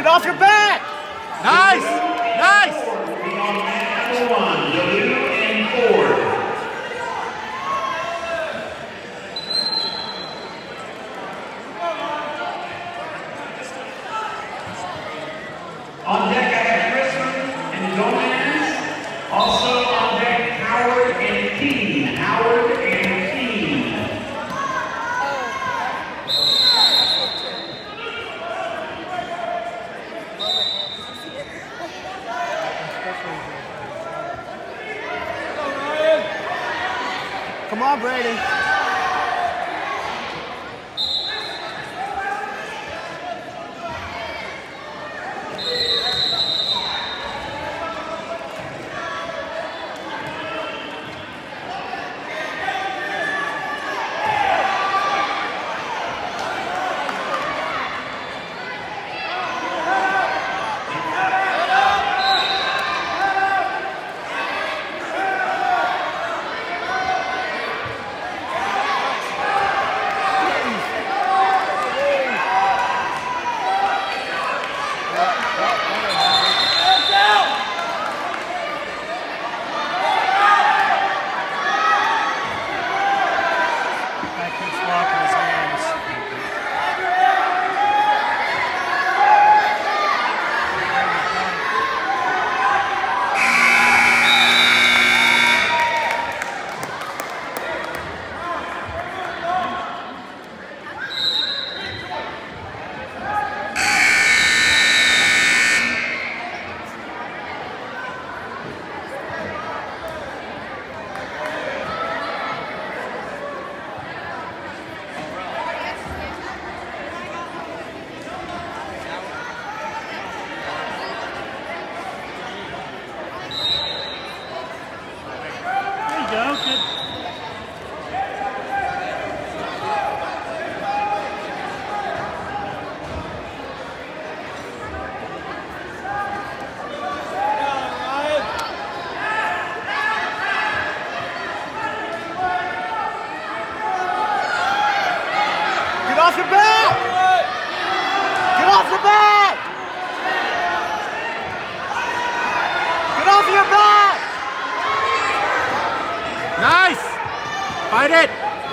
Get off your back! Nice! Nice! Number 1, W and Ford. On deck, I have Christopher and Gomez. Also on deck, Howard and Keene. Howard and Keene. Come on, Brady. Get off your back! Get off your back! Get off your back! Nice! Fight it!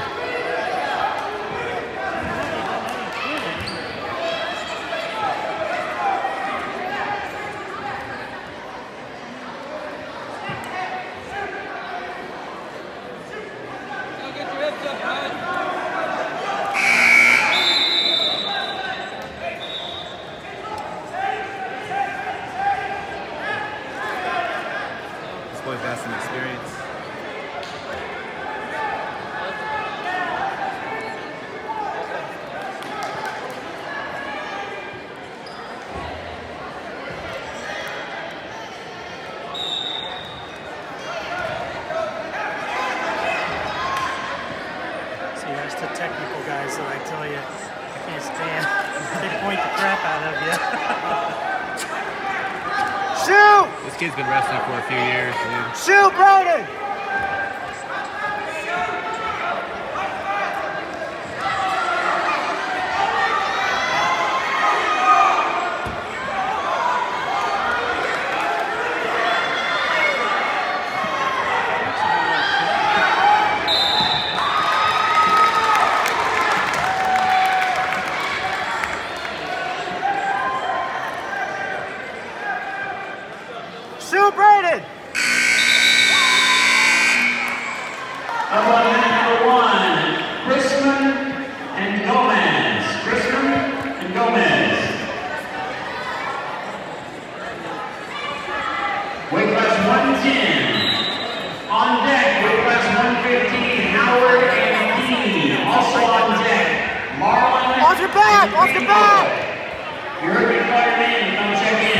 This boy's got some experience. See, that's the technical guys that I tell you I can't stand. They point the crap out of you. Shoot! This kid's been wrestling for a few years, dude. Shoot, Brady! Shoot, Breidyns! Number 1, Christopher and Gomez. Christopher and Gomez. Weight class 110. On deck, weight class 115, Howard and Keene. Also on deck, Marlon. Off your back! Off your back! You heard me call your name, come check in.